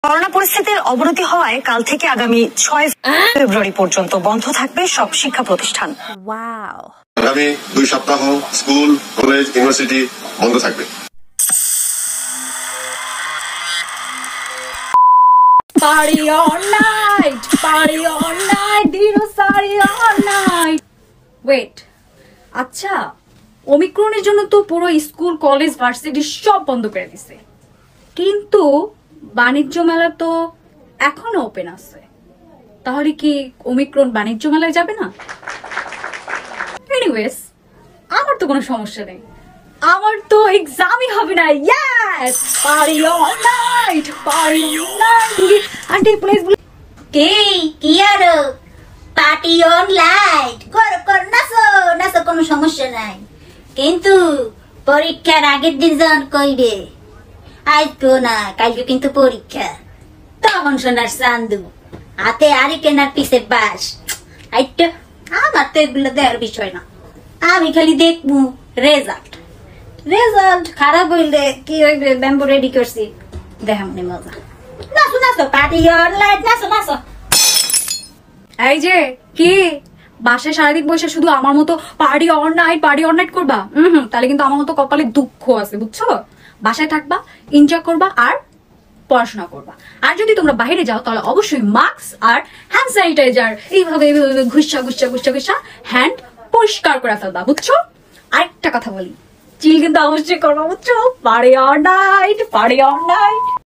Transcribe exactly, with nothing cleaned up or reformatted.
Corona পরিস্থিতির অবনতি হওয়ায় কাল থেকে আগামী ছয় ফেব্রুয়ারি পর্যন্ত বন্ধ থাকবে সব শিক্ষা প্রতিষ্ঠান। ওয়াও। আগামী দুই সপ্তাহ স্কুল, কলেজ, ইউনিভার্সিটি বন্ধ থাকবে। Party all night, party all night, dino party all night. Wait, আচ্ছা ওমিক্রনের জন্য তো পুরো স্কুল, কলেজ, ভার্সিটি সব বন্ধ করে দিছে, কিন্তু বাণিজ্য মেলা তো এখনো ওপেন আছে। তাহলে কি ওমিক্রন বাণিজ্য মেলায় যাবে না? এনিওয়েজ, আমার তো কোনো সমস্যা নেই, আমার তো এক্সামই হবে না। Yes, party all night, party all night. Aunty please. কে কি আর পার্টি অন লাইট কর কর নাচো নাচো, কোনো সমস্যা নাই, কিন্তু পরীক্ষার আগের দিন যখন কইবে আজকেও না কালকে কিন্তু পরীক্ষা, তখন শোনার চান্দু হাতে আরি কেনার পিছে বাস আইটা। আমার তো এগুলো দেওয়ার বিষয় না, আমি খালি দেখবো রেজাল্ট। রেজাল্ট খারাপ হইলে কি হইবে, ব্যাম্বু রেডি করছি, দেখামনি মজা। নাচো নাচো, পার্টি অন লাইট, নাচো নাচো। এই যে কি বাসায় সারাদিন বসে শুধু আমার মতো party all night, party all night করবা? হুম তাহলে কিন্তু আমার মতো কপালে দুঃখ আছে, বুঝছো? বাসায় থাকবা, এনজয় করবা আর পড়াশোনা করবা। আর যদি তোমরা বাইরে যাও তাহলে অবশ্যই মাস্ক আর হ্যান্ড স্যানিটাইজার এইভাবে এইভাবে ঘুষা ঘুষা ঘুষা ঘুষা হ্যান্ড পরিষ্কার করে ফেলবা, বুঝছো? আরেকটা কথা বলি, চিল কিন্তু অবশ্যই করবা, বুঝছো? Party all night, party all night.